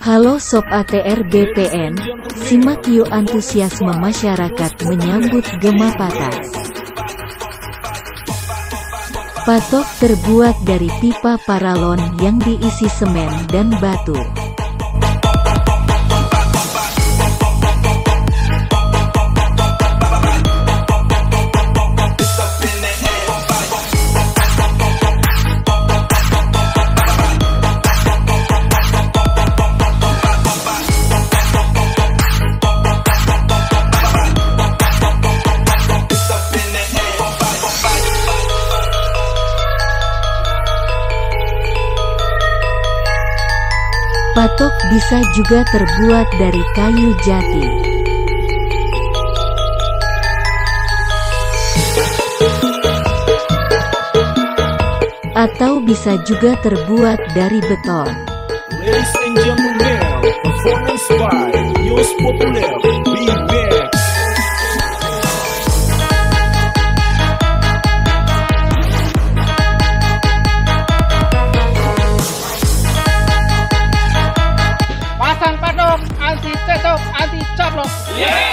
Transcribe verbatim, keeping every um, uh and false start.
Halo Sob A T R B P N, simak yuk antusiasme masyarakat menyambut Gema Patas. Patok terbuat dari pipa paralon yang diisi semen dan batu. Patok bisa juga terbuat dari kayu jati. Atau bisa juga terbuat dari beton. Ladies and gentlemen, performance by Yos Populer, be back. Pasang patok, anti cecok, anti coplok. Yeah!